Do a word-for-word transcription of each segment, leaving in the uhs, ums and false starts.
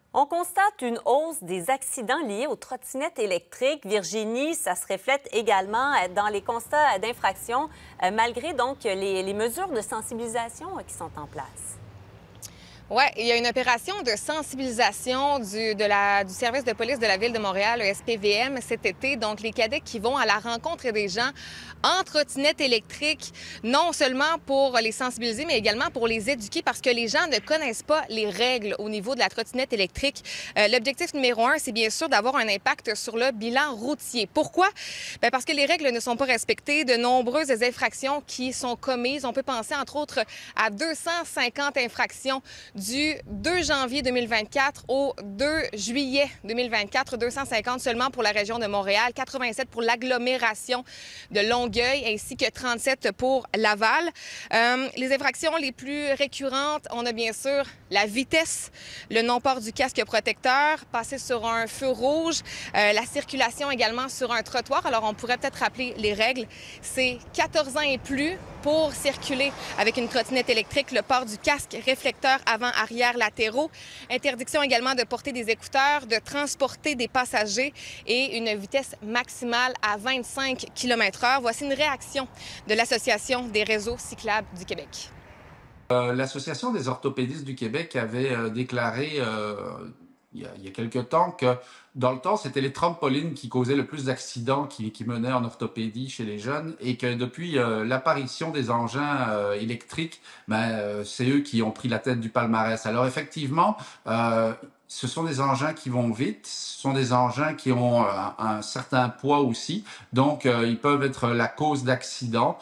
On constate une hausse des accidents liés aux trottinettes électriques. Virginie, ça se reflète également dans les constats d'infraction, euh, malgré donc les, les mesures de sensibilisation euh, qui sont en place. Oui, il y a une opération de sensibilisation du, de la, du service de police de la Ville de Montréal, le S P V M, cet été. Donc, les cadets qui vont à la rencontre des gens en trottinette électrique, non seulement pour les sensibiliser, mais également pour les éduquer parce que les gens ne connaissent pas les règles au niveau de la trottinette électrique. Euh, L'objectif numéro un, c'est bien sûr d'avoir un impact sur le bilan routier. Pourquoi? Bien, parce que les règles ne sont pas respectées. De nombreuses infractions qui sont commises. On peut penser, entre autres, à deux cent cinquante infractions du deux janvier deux mille vingt-quatre au deux juillet deux mille vingt-quatre, deux cent cinquante seulement pour la région de Montréal, quatre-vingt-sept pour l'agglomération de Longueuil, ainsi que trente-sept pour Laval. Euh, les infractions les plus récurrentes, on a bien sûr la vitesse, le non-port du casque protecteur, passer sur un feu rouge, euh, la circulation également sur un trottoir. Alors, on pourrait peut-être rappeler les règles. C'est quatorze ans et plus pour circuler avec une trottinette électrique, le port du casque réflecteur avant arrière latéraux. Interdiction également de porter des écouteurs, de transporter des passagers et une vitesse maximale à vingt-cinq kilomètres heure. Voici une réaction de l'Association des réseaux cyclables du Québec. Euh, L'Association des orthopédistes du Québec avait euh, déclaré euh, il y a, il y a quelque temps que dans le temps, c'était les trampolines qui causaient le plus d'accidents qui, qui menaient en orthopédie chez les jeunes et que depuis euh, l'apparition des engins euh, électriques, ben, euh, c'est eux qui ont pris la tête du palmarès. Alors effectivement, euh, ce sont des engins qui vont vite, ce sont des engins qui ont un, un certain poids aussi, donc euh, ils peuvent être la cause d'accidents.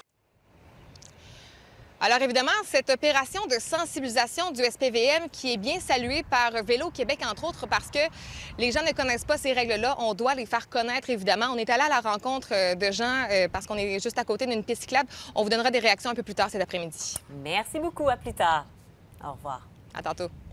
Alors évidemment, cette opération de sensibilisation du S P V M qui est bien saluée par Vélo Québec, entre autres, parce que les gens ne connaissent pas ces règles-là. On doit les faire connaître, évidemment. On est allé à la rencontre de gens euh, parce qu'on est juste à côté d'une piste cyclable. On vous donnera des réactions un peu plus tard cet après-midi. Merci beaucoup. À plus tard. Au revoir. À tantôt.